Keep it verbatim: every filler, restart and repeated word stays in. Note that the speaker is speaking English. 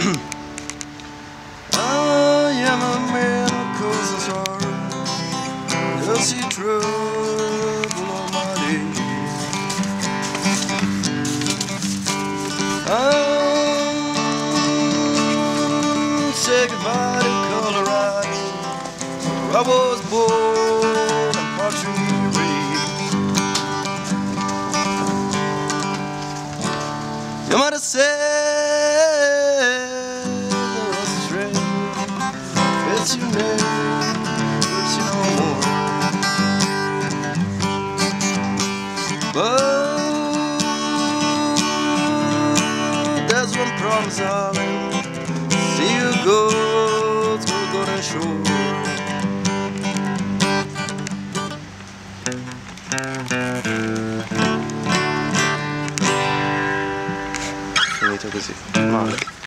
I am a man of course sorrow, I see trouble on my days. I'll say goodbye to Colorado, where I was born and partially raised. You might have said there was a string, it's your name, it's no more. But there's one promise, darling, see you go through golden shore. Finito così, male.